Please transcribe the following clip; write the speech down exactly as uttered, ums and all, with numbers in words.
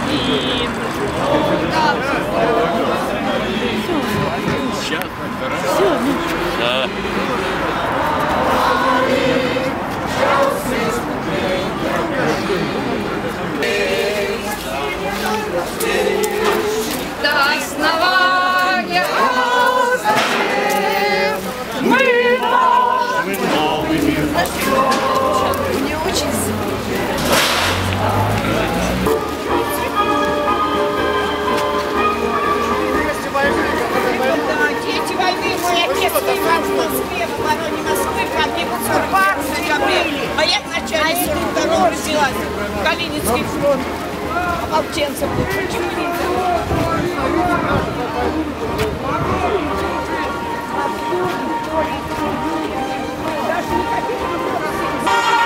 И... Сейчас, Все, да. До основания зачем мы новый мир начнем. Мне очень Дети войны, мой отец воевал в Москве, в обороне Москвы, погиб в декабре, а я в начале сорок второго родилась, Калининский фронт, ополченцев. Почему не даже никаких